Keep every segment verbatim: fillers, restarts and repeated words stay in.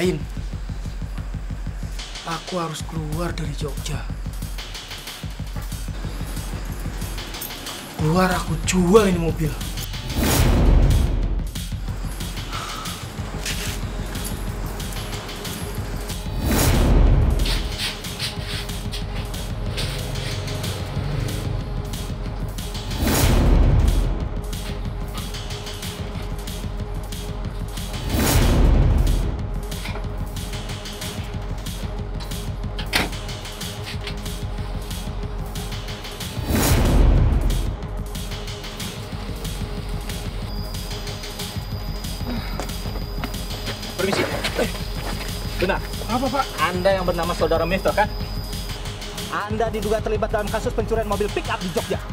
lain. Aku harus keluar dari Jogja. Keluar, aku jual ini mobil. Permisi. Eh, benar. Apa, Pak? Anda yang bernama Saudara Miftah, kan? Anda diduga terlibat dalam kasus pencurian mobil pick up di Jogja.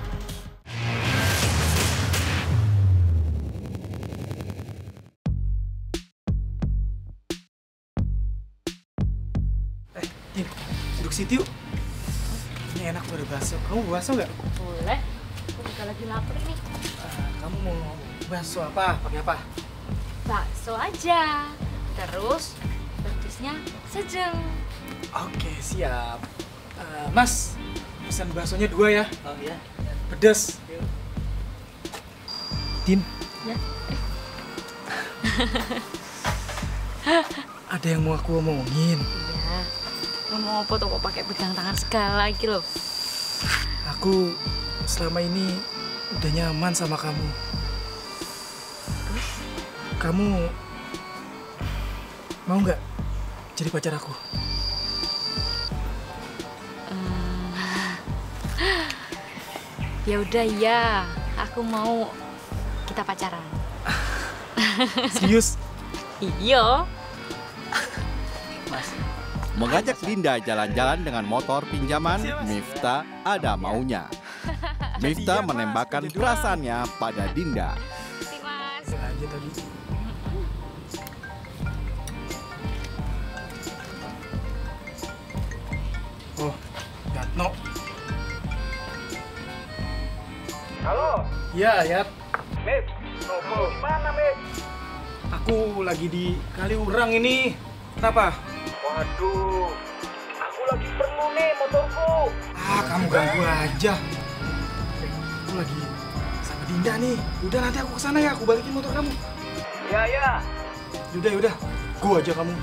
Eh, Din, duduk situ yuk. Ini enak ada bakso. Kamu mau bakso nggak? Boleh. Aku juga lagi lapar nih. Uh, kamu mau bakso apa? Pakai apa? Bakso aja. Terus petisnya sejeng. Oke, siap. Uh, mas, pesan baksonya dua ya. Oh iya. Pedas. Din. Ya. Ada yang mau aku omongin. Iya. Ngomong apa tuh kok pakai pegang tangan segala lagi loh. Aku selama ini udah nyaman sama kamu. Kamu mau nggak jadi pacar aku? Hmm. Ya udah ya, aku mau kita pacaran. Serius? Iya. Mas. Mengajak Dinda jalan-jalan dengan motor pinjaman, Miftah ada maunya. Miftah menembakkan perasaannya pada Dinda. Si Mas. Bisa aja tadi. Oh, Yatno. Halo, Iya, Yat. Mif. Nopo, gimana, Mif? Aku lagi di Kaliurang ini. Kenapa? Waduh, aku lagi perlu nih motorku. Ah, kamu ganggu aja. Aku lagi sama Dinda nih. Udah nanti aku kesana ya, aku balikin motor kamu. Ya, ya. Yaudah, yaudah. Gua aja kamu.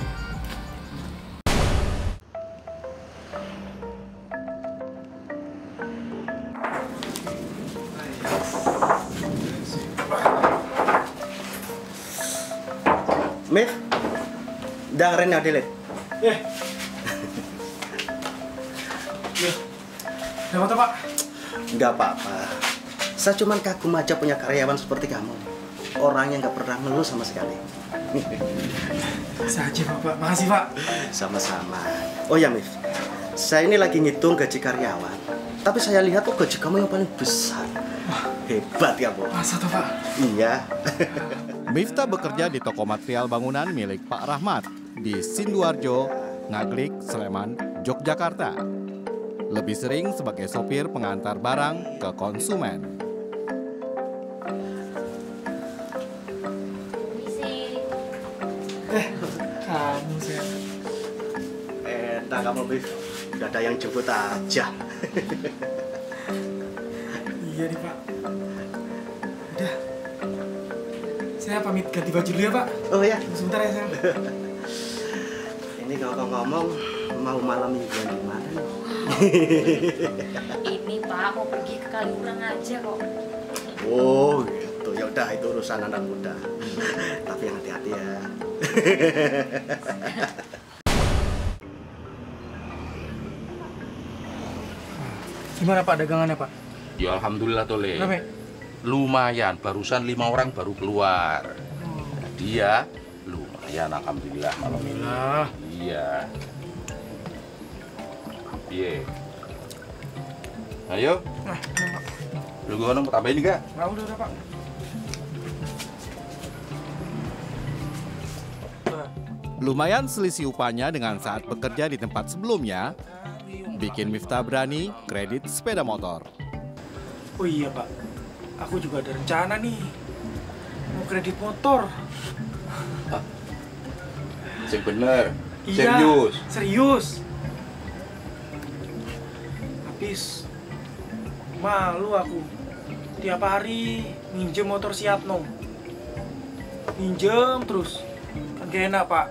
Mif, dengerin Adilet. Eh. Nih. Dapat apa, Pak? Nggak apa-apa. Saya cuma kagum aja punya karyawan seperti kamu. Orang yang nggak pernah ngeluh sama sekali. Saja, Pak. Pak. Makasih, Pak. Sama-sama. Oh ya, Mif. Saya ini lagi ngitung gaji karyawan. Tapi saya lihat tuh gaji kamu yang paling besar. Hebat ya, Bu. Masa tuh, Pak? Iya. Miftah bekerja di toko material bangunan milik Pak Rahmat di Sinduarjo, Ngaglik, Sleman, Yogyakarta. Lebih sering sebagai sopir pengantar barang ke konsumen. Misi. Eh, kamu sih. Eh, entah kamu, Mif. Udah ada yang jemput aja. Iya nih, Pak. Udah. Saya pamit ganti baju dulu ya, Pak. Oh ya. Sebentar ya, sayang. Ini kalau ngomong mau malam mingguan di mana? Ini Pak mau pergi ke Kaliurang aja kok. Oh, gitu. Ya udah, itu urusan anak muda. Tapi yang hati-hati ya. Gimana, Pak, dagangannya, Pak? Ya alhamdulillah Tole. Rame? Lumayan, barusan lima orang baru keluar. Jadi ya lumayan alhamdulillah malam ini. Alhamdulillah. Iya. Iya. Ayo, Nah, ini, Pak. lu gue mau tambahin enggak? Nggak, udah, udah, Pak. Lumayan selisih upahnya dengan saat bekerja di tempat sebelumnya, bikin Miftah berani kredit sepeda motor. Oh iya, Pak. Aku juga ada rencana nih. Mau kredit motor. Sing bener. Iya, Serius. Serius. Habis malu aku. Tiap hari minjem motor si Atno. Minjem terus. Kan gak enak, Pak.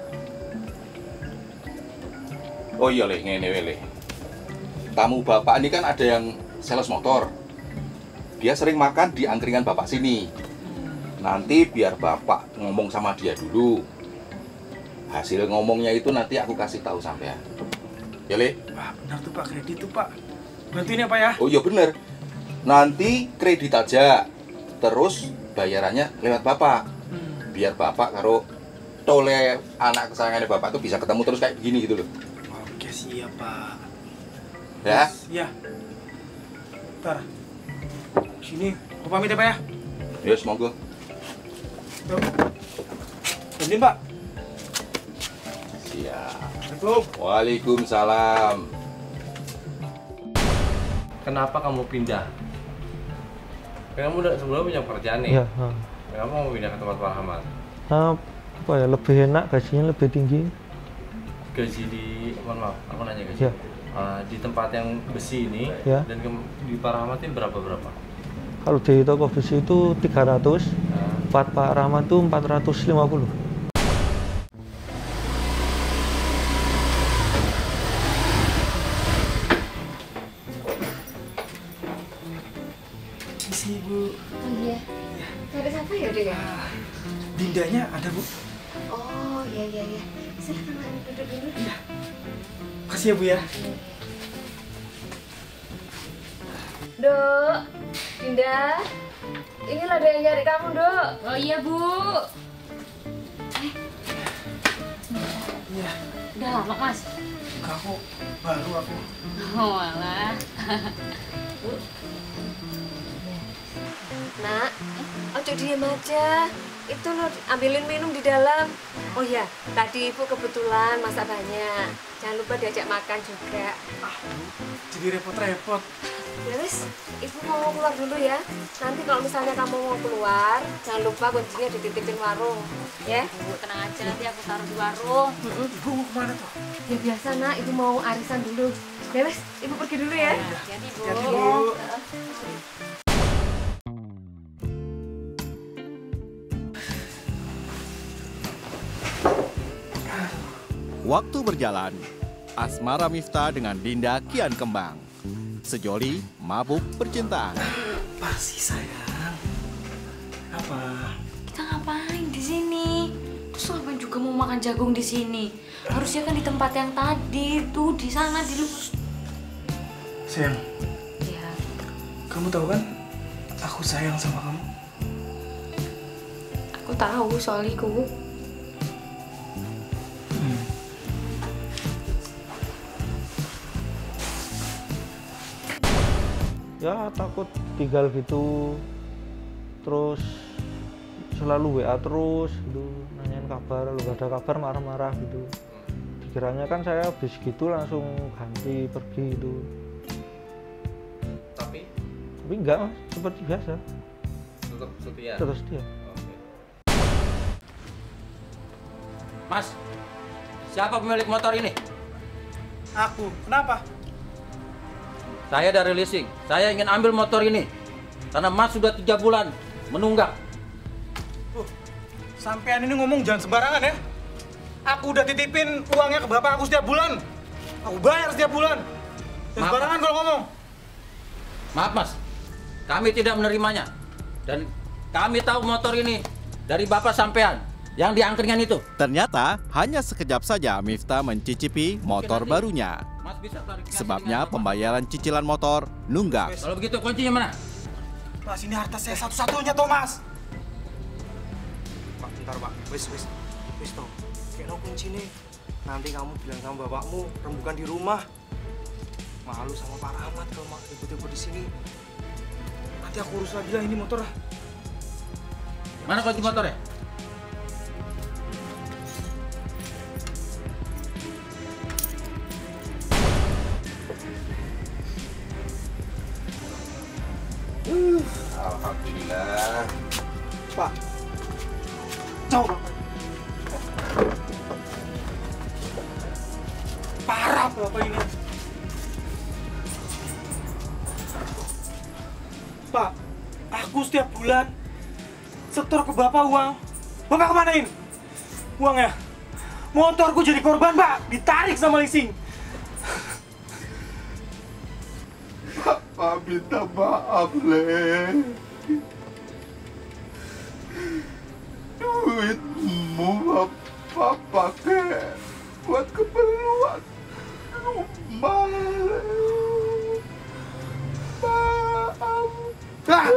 Oh iya, Le, ngene wae, Le. Tamu bapak ini kan ada yang sales motor. Dia sering makan di angkringan bapak sini. Nanti biar bapak ngomong sama dia dulu. Hasil ngomongnya itu nanti aku kasih tahu sampean. Ya, Le? Wah, benar tuh Pak, kredit tuh Pak. Bantuin ya Pak ya. Oh iya bener. Nanti kredit aja. Terus bayarannya lewat bapak. Hmm. Biar bapak karo tole anak kesayangannya bapak tuh bisa ketemu terus kayak begini gitu loh. Oke, siap Pak. Ya? Iya. Ntar. Sini, aku pamit ya Pak ya. Ya, semoga. Yuk. Bantuin Pak. Siap. Assalamualaikum. Waalaikumsalam. Kenapa kamu pindah? Kamu udah sebelumnya punya pekerjaan nih? Iya. ha. Kenapa kamu pindah ke tempat Pak Rahmat? Nah, apa ya, lebih enak, gajinya lebih tinggi. Gaji di, mohon maaf, aku nanya gaji. Iya. Uh, di tempat yang besi ini, Ya. dan ke, di Pak Rahmat ini berapa-berapa? Kalau di toko besi itu tiga ratus, Nah, Pak Pak Rahmat itu empat ratus lima puluh. Isi Bu. Oh iya. Cari siapa ya, Dek? ya? Ah, Dindanya ada Bu. Oh, iya iya iya. Silahkan Mak, duduk dulu. Iya. Makasih ya Bu ya. Dok, Dinda. Inilah ada yang nyari kamu, Dok. Oh iya, Bu. Eh. Iya. Udah lama, Mas? Enggak kok. Baru aku. Oh, alah. Nak, ojo diem aja. Itu lo ambilin minum di dalam. Oh ya, tadi ibu kebetulan masak banyak. Jangan lupa diajak makan juga. Ah, Bu. Jadi repot-repot. Ya wis, ibu mau keluar dulu ya. Nanti kalau misalnya kamu mau keluar, jangan lupa kuncinya dititipin warung. Ya? Bu, tenang aja, nanti aku taruh di warung. Ibu mau kemana tuh? Ya biasa nak, ibu mau arisan dulu. Ya wis, ibu pergi dulu ya. Hati-hati, Bu. Hati-hati Bu. Waktu berjalan, asmara Miftah dengan Dinda kian kembang. Sejoli mabuk percintaan. Apa sih sayang? Apa? Kita ngapain di sini? Terus ngapain juga mau makan jagung di sini? Harusnya kan di tempat yang tadi, tuh di sana di lu. Sayang, Ya, kamu tahu kan? Aku sayang sama kamu. aku tahu soal itu. Ya takut tinggal gitu, terus selalu W A terus gitu, nanyain kabar, lu gak ada kabar marah-marah gitu. Dikiranya kan saya habis gitu langsung ganti pergi gitu, tapi tapi enggak Mas, seperti biasa, tetap setia. terus dia. Oke. Mas, siapa pemilik motor ini? Aku. Kenapa? Saya dari leasing. Saya ingin ambil motor ini. Karena Mas sudah tiga bulan menunggak. Uh, sampean ini ngomong jangan sembarangan ya. Aku udah titipin uangnya ke bapak aku setiap bulan. Aku bayar setiap bulan. Jangan Maaf. sembarangan kalau ngomong. Maaf Mas, kami tidak menerimanya. Dan kami tahu motor ini dari bapak sampean yang di angkringan itu. Ternyata hanya sekejap saja Miftah mencicipi motor barunya. Mas bisa klarifikasi Sebabnya dengan apa? pembayaran cicilan motor nunggak. Kalau begitu kuncinya mana? Mas, ini harta saya satu-satunya toh Mas. Pak, bentar Pak. Wis, wis. Wis toh. Kena kunci nih. Nanti kamu bilang sama bapakmu rembukan di rumah. Malu sama Pak Rahmat kalau mak ribut-ribut di sini. Nanti aku urus lagi lah ini motor lah. Mana kunci motornya? Alhamdulillah. Pak. Jauh Pak. Bapak ini. Pak, aku setiap bulan setor ke Bapak uang. Bapak kemanain? Uangnya? Motorku jadi korban, Pak. Ditarik sama leasing. Bapak minta maaf, Le. Duitmu Bapak pakai buat keperluan rumah. Maaf. Ah!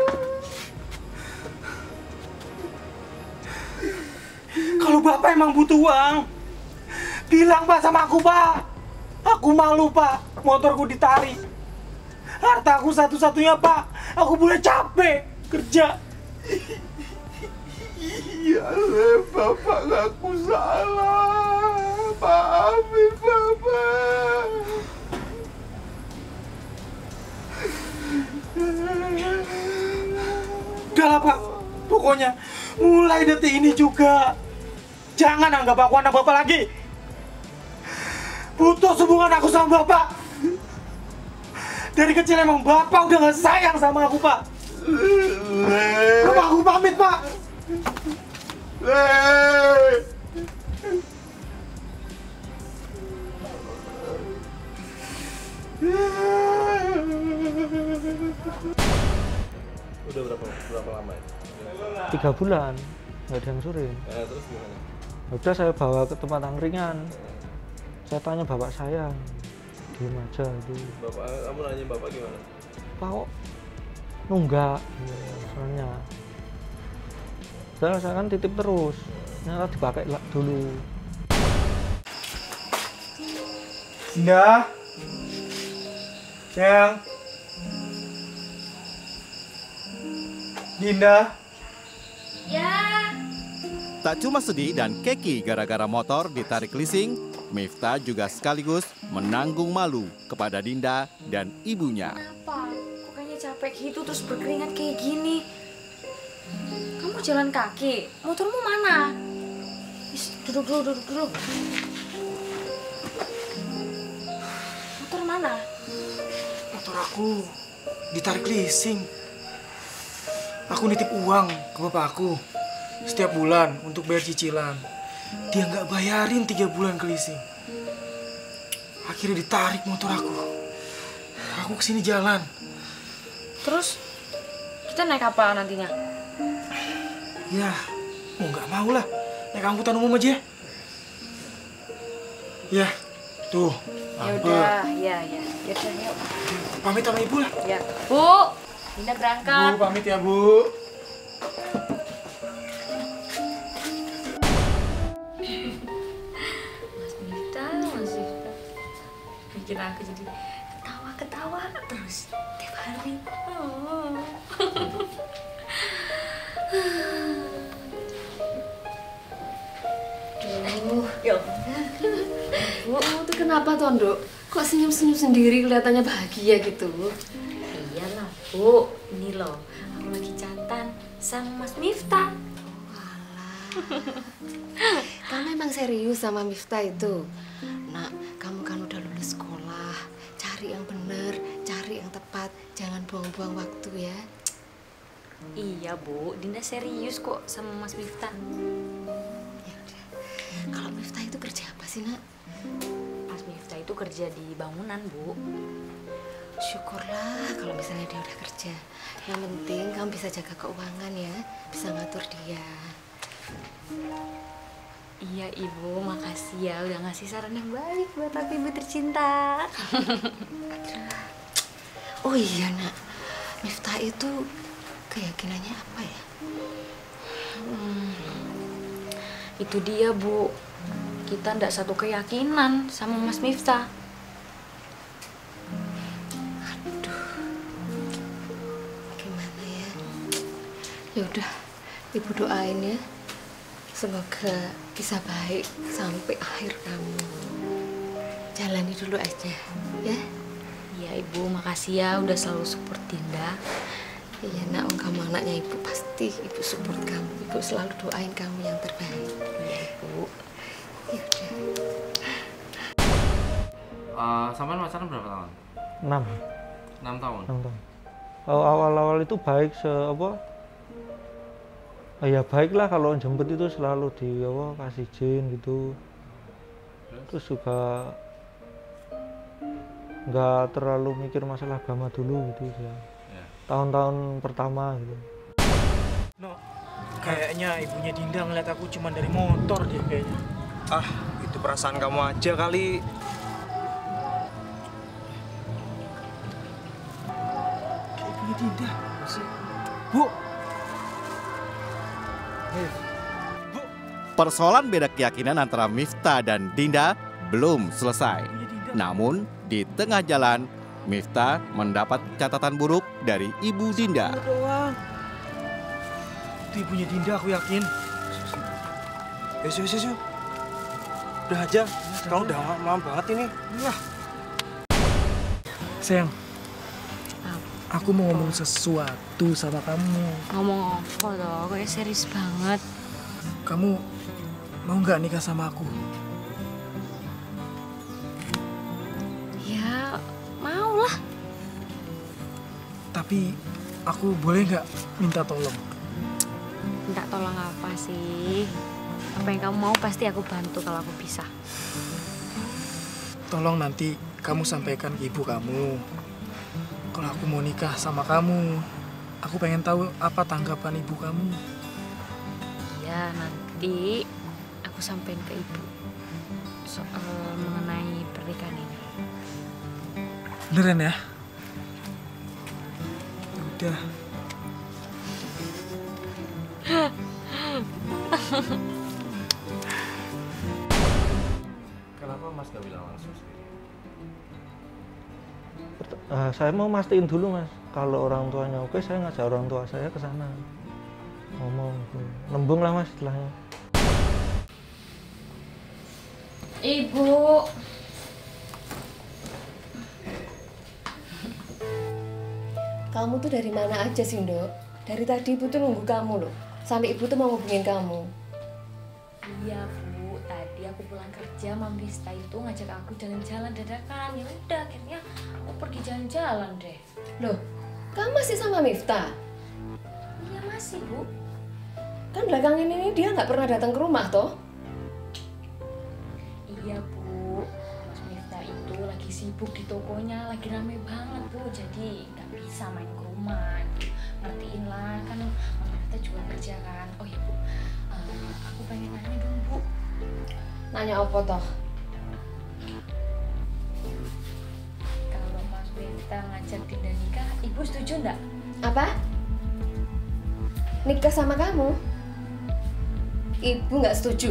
Kalau Bapak emang butuh uang, bilang Pak sama aku, Pak. Aku malu, Pak. Motorku ditarik. Hartaku satu-satunya, Pak. Aku boleh capek kerja. Iya, Le, Bapak ngaku salah. Maafin Bapak. Udahlah, Pak. Pokoknya mulai detik ini juga jangan anggap aku anak Bapak lagi. Putus hubungan aku sama Bapak. Dari kecil emang Bapak udah gak sayang sama aku, Pak. Bapak, aku pamit, Pak. Udah berapa berapa lama ya? Tiga bulan, nggak ada yang sore. Nah, terus gimana? Udah saya bawa ke tempat angkringan. Saya tanya bapak saya, diem aja itu. Bapak, kamu nanya bapak gimana? Pak kok nunggak, soalnya. Udah saya kan titip terus, ternyata dipakai lah dulu. Dinda, sayang. Dinda. Ya. Tak cuma sedih dan keki gara-gara motor ditarik leasing, Miftah juga sekaligus menanggung malu kepada Dinda dan ibunya. Kenapa? Kok kayaknya capek gitu terus berkeringat kayak gini? Kamu jalan kaki? Motormu mana? Is, duduk dulu, duduk dulu. Motor mana? Motor aku ditarik leasing. Aku nitip uang ke bapakku setiap bulan untuk bayar cicilan. Dia nggak bayarin tiga bulan ke leasing. Akhirnya ditarik motor aku. Aku kesini jalan. Terus kita naik apa nantinya? Ya, mau nggak mau lah. Naik angkutan umum aja. Ya, tuh. Ya lampu. udah, ya ya. Ya udah, yuk. Pamit sama ibu lah. Ya. Bu, Dinda berangkat. Bu, pamit ya, Bu. Mas Miftah, Mas Miftah. Bikin aku jadi ketawa-ketawa terus tiap hari. Oh. Duh, ya Bu, kamu tuh kenapa, Tondo? Kok senyum-senyum sendiri kelihatannya bahagia gitu? Iyalah, Bu. Ini loh, aku lagi chatan sama Mas Miftah. Kamu emang serius sama Miftah itu? Nak, kamu kan udah lulus sekolah. Cari yang bener, cari yang tepat. Jangan buang-buang waktu ya. Iya, Bu. Dinda serius kok sama Mas Miftah. Ya udah. Kalau Miftah itu kerja apa sih, Nak? Mas Miftah itu kerja di bangunan, Bu. Syukurlah kalau misalnya dia udah kerja. Yang penting kamu bisa jaga keuangan ya. Bisa ngatur dia. Iya, Ibu. Makasih ya udah ngasih saran yang baik buat aku, Ibu tercinta. Oh iya, Nak. Miftah itu keyakinannya apa ya? Hmm, itu dia, Bu. Kita ndak satu keyakinan sama Mas Miftah. Aduh, gimana ya? Ya udah, Ibu doain ya. Semoga bisa baik sampai akhir kamu. Jalani dulu aja, ya. Iya, Ibu. Makasih ya udah selalu support Dinda. Iya, Nak, kamu anaknya Ibu, pasti Ibu support kamu. Ibu selalu doain kamu yang terbaik. Iya, Ibu. Ya udah. Uh, sampean pacaran berapa tahun? enam. enam tahun. enam tahun. Oh, awal-awal itu baik se apa? Oh, ya baik lah kalau jemput itu selalu di apa kasih izin gitu. Terus juga nggak terlalu mikir masalah agama dulu gitu ya. Tahun-tahun pertama gitu. No, kayaknya ibunya Dinda ngeliat aku cuma dari motor dia kayaknya. Ah, itu perasaan kamu aja kali. Kayak ibunya Dinda. Masih. Bu. Hey. Bu. Persoalan beda keyakinan antara Miftah dan Dinda belum selesai. Namun, di tengah jalan, Miftah mendapat catatan buruk dari ibu Dinda. Doang. Itu ibunya Dinda, aku yakin. Yus, yus, yus, yus. Udah aja, kamu udah malam banget ini. Wah. Sayang, aku mau ngomong sesuatu sama kamu. Ngomong apa toh? Kayak serius banget. Kamu mau nggak nikah sama aku? Ya, mau lah. Tapi aku boleh nggak minta tolong? Minta tolong apa sih? Apa yang kamu mau pasti aku bantu kalau aku bisa. Tolong nanti kamu sampaikan ke ibu kamu. Kalau aku mau nikah sama kamu, aku pengen tahu apa tanggapan ibu kamu. Iya, nanti aku sampaikan ke ibu soal mengenai pernikahan ini. Beneran ya? Udah. Kenapa Mas gak bilang langsung sendiri? Uh, saya mau mastiin dulu mas, kalau orang tuanya oke saya ngajak orang tua saya ke sana ngomong, nembung lah mas istilahnya. Ibu. Kamu tuh dari mana aja sih, Ndok? Dari tadi ibu tuh nunggu kamu loh. Sampai ibu tuh mau hubungin kamu. Iya, Bu. Tadi aku pulang kerja, Mam Rista itu ngajak aku jalan-jalan dadakan. Ya udah, akhirnya aku pergi jalan-jalan deh. Loh, kamu masih sama Miftah? Iya masih, Bu. Kan belakangan ini dia nggak pernah datang ke rumah, toh? Iya, Bu. Mas Miftah itu lagi sibuk di tokonya, lagi rame banget, Bu. Jadi nggak bisa main ke rumah. Ngertiin lah, kan Mam Miftah juga kerja kan. Oh iya, Bu. Uh, aku pengen nanya dong, Bu. Nanya apa, toh? Kalau Mas Miftah ngajak Dinda nikah, Ibu setuju nggak? Apa? Nikah sama kamu? Ibu nggak setuju.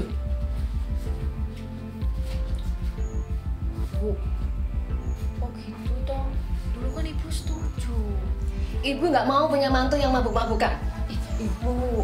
Bu, oh gitu toh. Dulu kan Ibu setuju. Ibu nggak mau punya mantu yang mabuk-mabukan. Eh, Ibu.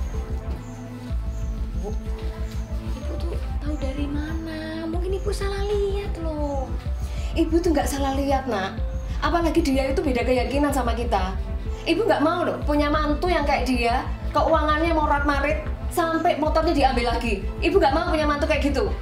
Bu, Ibu tuh tahu dari mana? Mungkin Ibu salah lihat loh. Ibu tuh nggak salah lihat, nak. Apalagi dia itu beda keyakinan sama kita. Ibu nggak mau loh punya mantu yang kayak dia, keuangannya morat-marit, sampai motornya diambil lagi. Ibu nggak mau punya mantu kayak gitu.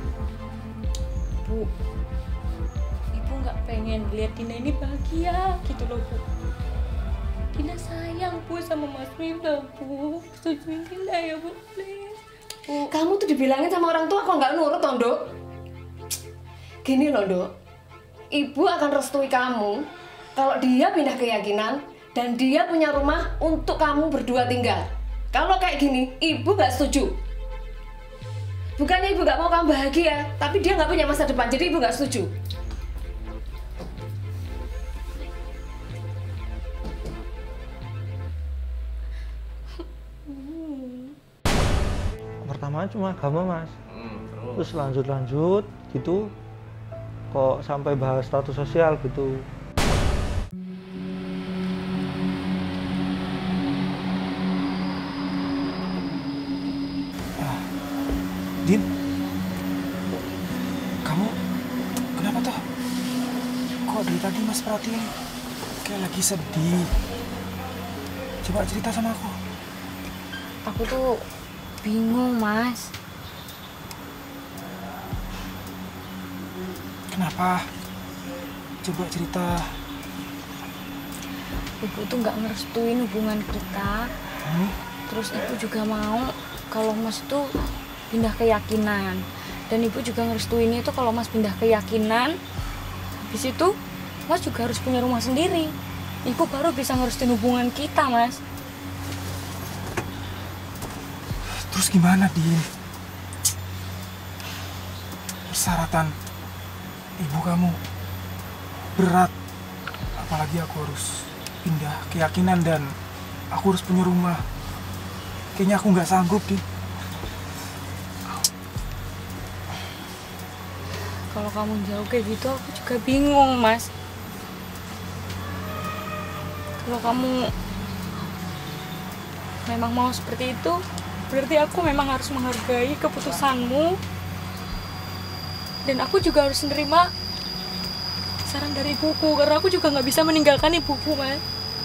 Bu, Ibu nggak pengen lihat Dina ini bahagia gitu loh, Bu. Dina sayang, Bu, sama Mas Miftah, Bu. Setujuin Dina ya, Bu, please. Bu, kamu tuh dibilangin sama orang tua kok nggak nurut, toh, Ndok? Gini loh, Ndok. Ibu akan restui kamu kalau dia pindah keyakinan dan dia punya rumah untuk kamu berdua tinggal. Kalau kayak gini, ibu nggak setuju. Bukannya ibu nggak mau kamu bahagia, tapi dia nggak punya masa depan, jadi ibu nggak setuju. Pertama cuma agama mas, Hmm, terus. terus lanjut-lanjut gitu, kok sampai bahas status sosial gitu. Din, kamu kenapa toh? Kok dari tadi mas perhatiin kayak lagi sedih? Coba cerita sama aku. Aku tuh bingung, Mas. Kenapa? Coba cerita. Ibu tuh nggak ngerestuin hubungan kita. Hmm? Terus ibu juga mau kalau Mas tuh pindah keyakinan. Dan ibu juga ngerestuin itu kalau Mas pindah keyakinan. Habis itu Mas juga harus punya rumah sendiri. Ibu baru bisa ngerestuin hubungan kita, Mas. Terus gimana, Din? Persyaratan ibu kamu berat. Apalagi aku harus pindah keyakinan dan aku harus punya rumah. Kayaknya aku nggak sanggup, Din. Kalau kamu jauh kayak gitu, aku juga bingung, Mas. Kalau kamu memang mau seperti itu, berarti aku memang harus menghargai keputusanmu. Dan aku juga harus menerima saran dari ibuku, karena aku juga nggak bisa meninggalkan ibuku, Mas.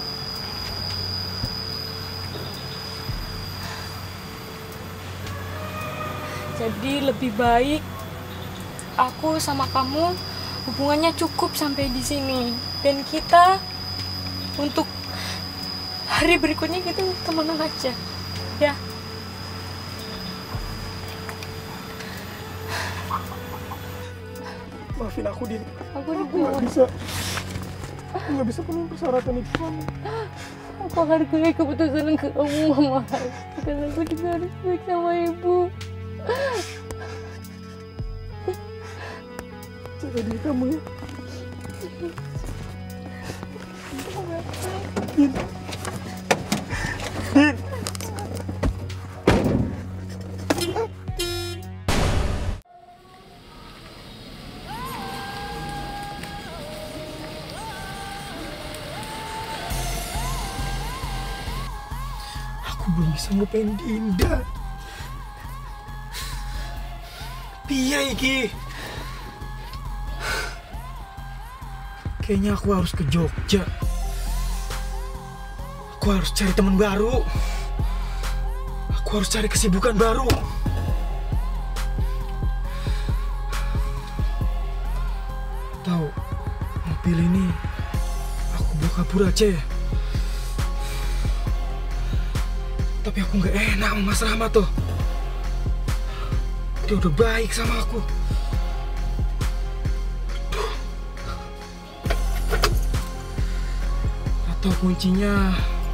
Jadi lebih baik aku sama kamu hubungannya cukup sampai di sini, dan kita untuk hari berikutnya kita temenan aja, ya. Maafin aku, Din. Aku Aku nggak bisa. Aku nggak bisa penuhi persyaratan ibu kamu. Aku hargai keputusan kamu, Mama. Karena aku juga harus baik sama ibu. Jaga diri kamu ya. Din. Din. Aku belum bisa ngelupain Dinda. Piye iki? Kayaknya aku harus ke Jogja. Aku harus cari teman baru. Aku harus cari kesibukan baru. Tahu, mobil ini aku bawa kabur aja ya. Tapi aku nggak enak sama Mas Rahmat tuh. Dia udah baik sama aku. Atau kuncinya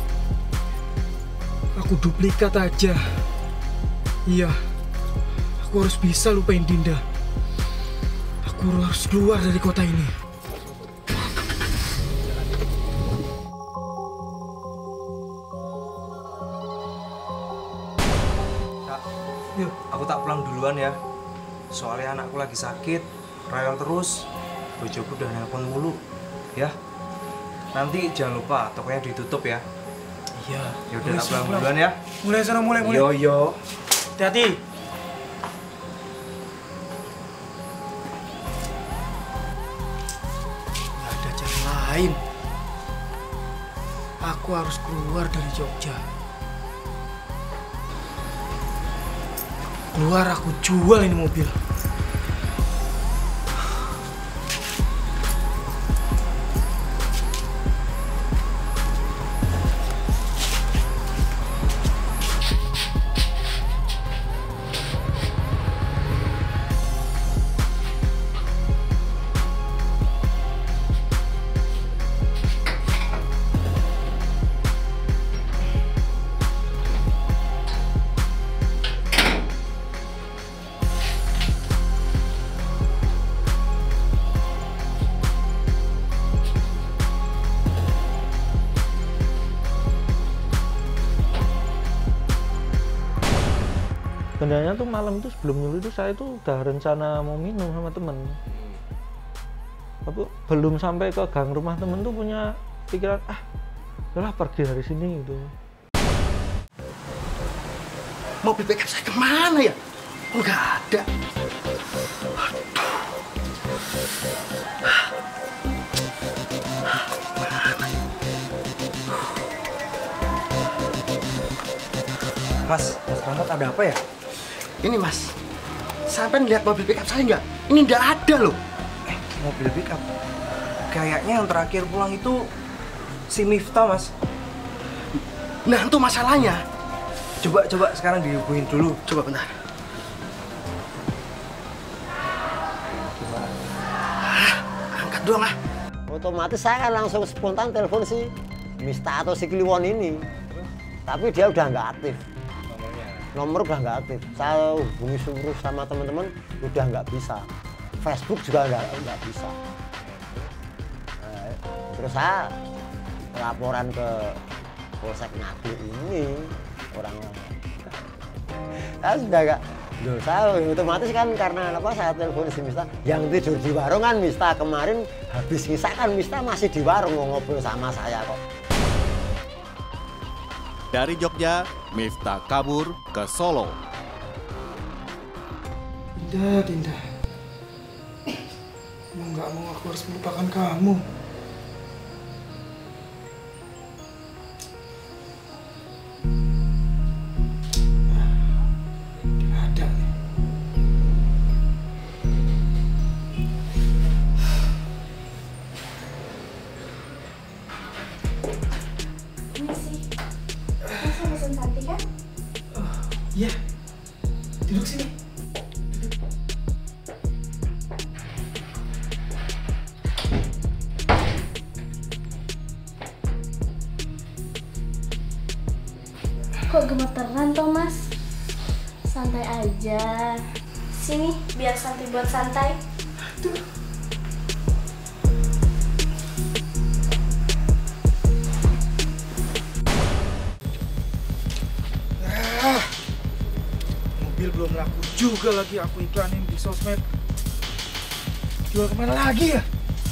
aku duplikat aja. Iya, aku harus bisa lupain Dinda. Aku harus keluar dari kota ini. Yuk, aku tak pulang duluan ya. Soalnya anakku lagi sakit, rewel terus. Bojoku udah nelpon mulu, ya. Nanti jangan lupa tokonya ditutup ya. Iya. Yaudah tak pulang duluan ya. Mulai sana, mulai, mulai. Yo yo. Hati-hati. Gak ada cara lain. Aku harus keluar dari Jogja. Keluar, aku jual ini mobil. Sebenarnya tuh malam itu sebelum nyuruh itu saya tuh udah rencana mau minum sama temen. Tapi belum sampai ke gang rumah temen tuh punya pikiran, ah udahlah pergi dari sini gitu. Mobil backup saya kemana ya? Oh, nggak ada. Mas, Mas Rahmat ada apa ya? Ini mas, sampai lihat mobil backup saya nggak? Ini nggak ada loh. Eh, mobil pick up. Kayaknya yang terakhir pulang itu si Miftah, Mas. Nah, itu masalahnya. Coba coba sekarang dihubungin dulu. Coba bentar. Ah, angkat doang ah. Otomatis saya kan langsung spontan telepon si Miftah atau si Kliwon ini. Tapi dia udah nggak aktif. Nomor udah nggak aktif. Saya hubungi suruh sama teman-teman udah nggak bisa. Facebook juga nggak nggak bisa. Nah, terus saya laporan ke Polsek Ngaglik ini orang saya sudah nggak. Duh, saya otomatis kan karena apa saya telepon si Miftah yang tidur di warung kan Miftah kemarin habis ngisak kan Miftah masih di warung mau ngobrol sama saya kok. Dari Jogja, Miftah kabur ke Solo. Dinda, Dinda. Mau nggak mau aku harus melupakan kamu. Tidak ada nih. Ini sih. Masa pesen sate kan? Iya. Duduk sini. Kok gemeteran, Thomas? Santai aja. Sini, biar Santi buat santai. Tuh. Ah, mobil belum laku juga lagi aku iklanin di sosmed. Jual kemana lagi ya?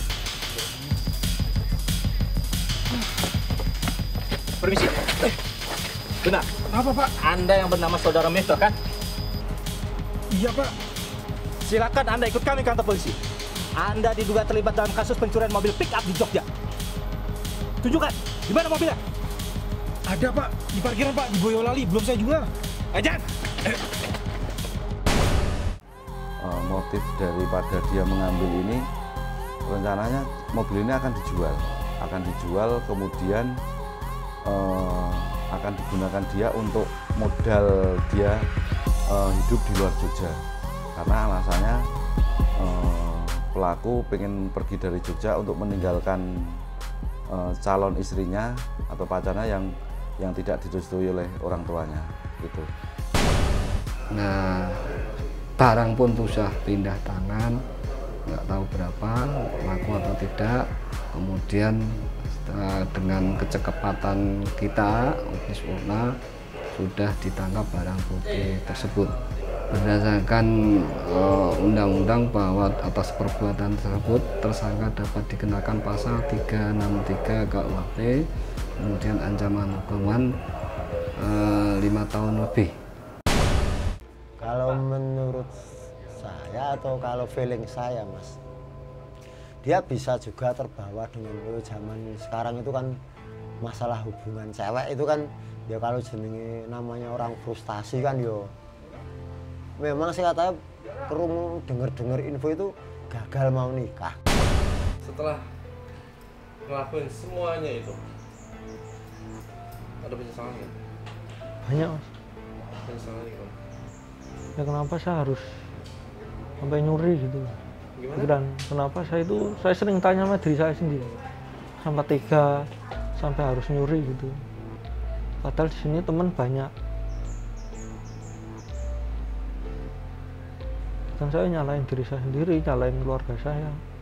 Permisi. Eh, benar. Apa, Pak? Anda yang bernama saudara Miftah kan? Iya, Pak. Silakan Anda ikut kami ke kantor polisi. Anda diduga terlibat dalam kasus pencurian mobil pick up di Jogja. Tunjukkan, di mana mobilnya? Ada, Pak. Di parkiran, Pak. Di Boyolali. Belum saya jual. Ajan! Eh. Uh, motif daripada dia mengambil ini, rencananya mobil ini akan dijual. Akan dijual, kemudian uh, akan digunakan dia untuk modal dia uh, hidup di luar Jogja. Karena alasannya uh, pelaku pengen pergi dari Jogja untuk meninggalkan uh, calon istrinya atau pacarnya yang yang tidak direstui oleh orang tuanya gitu. Nah, barang pun sudah pindah tangan, nggak tahu berapa laku atau tidak. Kemudian dengan kecepatan kita, Bismillah, sudah ditangkap barang bukti tersebut. Berdasarkan undang-undang uh, bahwa atas perbuatan tersebut tersangka dapat dikenakan pasal tiga enam tiga K U H P, kemudian ancaman hukuman uh, lima tahun lebih. Kalau menurut saya atau kalau feeling saya, Mas, dia bisa juga terbawa dengan oh, zaman sekarang itu kan masalah hubungan cewek itu kan ya kalau jenenge namanya orang frustasi kan yo. Memang sih katanya kerungu denger-denger info itu gagal mau nikah. Setelah ngelakuin semuanya itu, ada penyesalannya? Banyak, Mas. Penyesalannya gimana? Ya kenapa saya harus sampai nyuri gitu? Gimana? Dan kenapa saya itu, saya sering tanya sama diri saya sendiri. Sampai tega, sampai harus nyuri gitu. Padahal di sini teman banyak. Dan saya nyalain diri saya sendiri, nyalain keluarga saya.